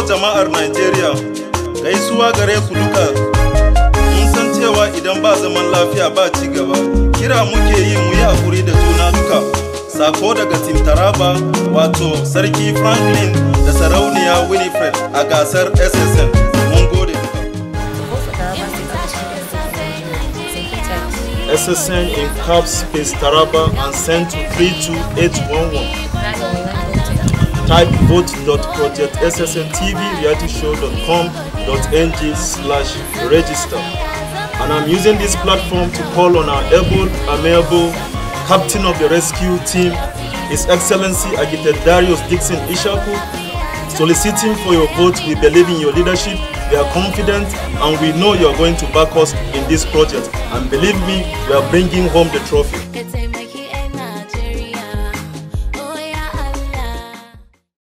jama'ar Nigeria, gaisuwa gare ku duka. Mun san cewa idan ba zaman lafiya ba ci gaba, kira muke yi mu yi hakuri da juna duka. Sako daga Team Taraba, wato Sarki Franklin da Sarauniya Winifred a gasar SSN. Mun gode duka. SSN in caps space Taraba and send to 32811. Type vote.projectssntvrealityshow.com.ng/register. And I'm using this platform to call on our amiable Captain of the Rescue Team, His Excellency Architect Darius Dixon Ishaku, soliciting for your vote. We believe in your leadership, we are confident, and we know you are going to back us in this project. And believe me, we are bringing home the trophy.